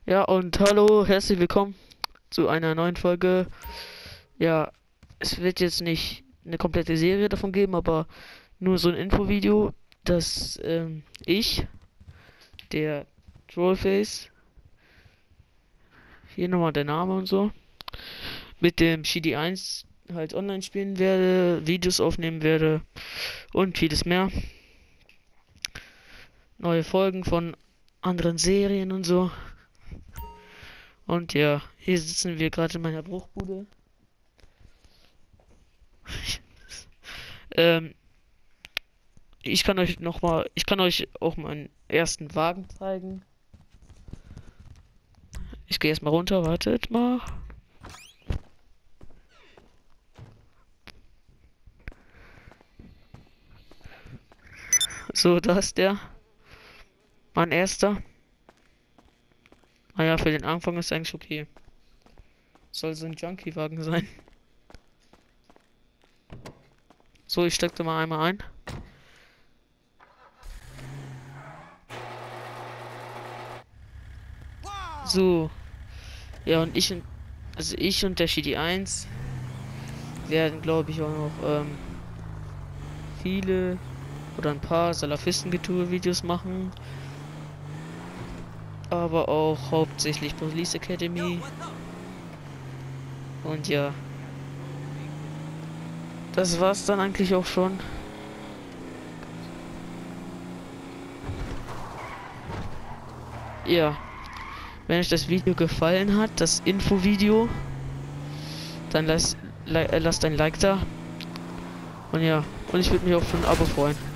Ja, und hallo, herzlich willkommen zu einer neuen Folge. Ja, es wird jetzt nicht eine komplette Serie davon geben, aber nur so ein Infovideo, dass der Trollface, hier nochmal der Name und so, mit dem Shidi 1 halt online spielen werde, Videos aufnehmen werde und vieles mehr. Neue Folgen von anderen Serien und so. Und ja, hier sitzen wir gerade in meiner Bruchbude. Ähm, ich kann euch auch meinen ersten Wagen zeigen. Ich gehe erstmal runter, wartet mal. So, da ist der. Mein erster. Naja, für den Anfang ist eigentlich okay. Soll so ein Junkie-Wagen sein. So, ich steckte mal einmal ein. So. Ja, also ich und der Shidi 1 werden, glaube ich, auch noch viele oder ein paar Salafisten-Getue-Videos machen. Aber auch hauptsächlich Police Academy. Und ja, das war's dann eigentlich auch schon. Ja, wenn euch das Video gefallen hat, das Infovideo, dann lasst ein Like da. Und ja, und ich würde mich auch für ein Abo freuen.